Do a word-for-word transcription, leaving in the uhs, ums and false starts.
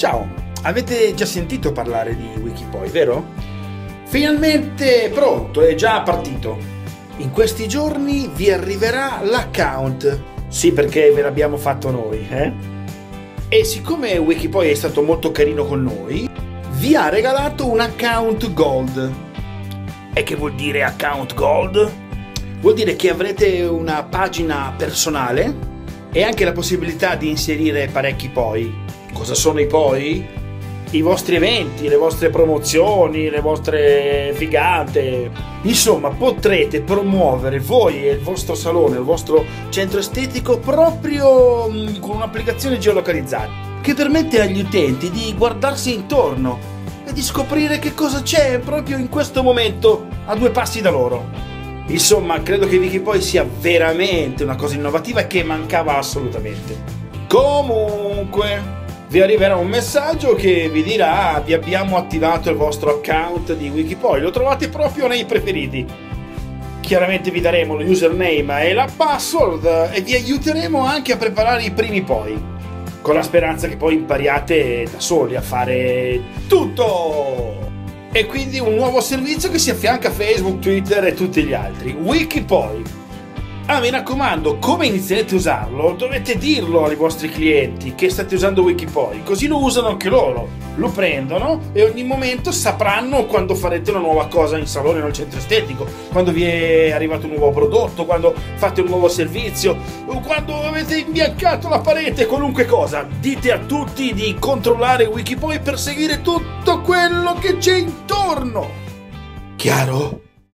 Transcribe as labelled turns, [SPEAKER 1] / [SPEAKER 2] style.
[SPEAKER 1] Ciao, avete già sentito parlare di Wikipoi, vero? Finalmente pronto, è già partito. In questi giorni vi arriverà l'account. Sì, perché ve l'abbiamo fatto noi, eh? E siccome Wikipoi è stato molto carino con noi, vi ha regalato un account gold. E che vuol dire account gold? Vuol dire che avrete una pagina personale e anche la possibilità di inserire parecchi poi. Cosa sono i poi? I vostri eventi, le vostre promozioni, le vostre figate. Insomma, potrete promuovere voi e il vostro salone, il vostro centro estetico proprio con un'applicazione geolocalizzata che permette agli utenti di guardarsi intorno e di scoprire che cosa c'è proprio in questo momento a due passi da loro. Insomma, credo che Wikipoi sia veramente una cosa innovativa e che mancava assolutamente. Comunque, vi arriverà un messaggio che vi dirà: vi abbiamo attivato il vostro account di Wikipoi, lo trovate proprio nei preferiti. Chiaramente vi daremo lo username e la password e vi aiuteremo anche a preparare i primi poi, con la speranza che poi impariate da soli a fare tutto. E quindi un nuovo servizio che si affianca a Facebook, Twitter e tutti gli altri, Wikipoi. Ah, mi raccomando, come inizierete a usarlo, dovete dirlo ai vostri clienti che state usando Wikipoi, così lo usano anche loro, lo prendono e ogni momento sapranno quando farete una nuova cosa in salone o nel centro estetico, quando vi è arrivato un nuovo prodotto, quando fate un nuovo servizio, o quando avete imbiancato la parete, qualunque cosa. Dite a tutti di controllare Wikipoi per seguire tutto quello che c'è intorno. Chiaro?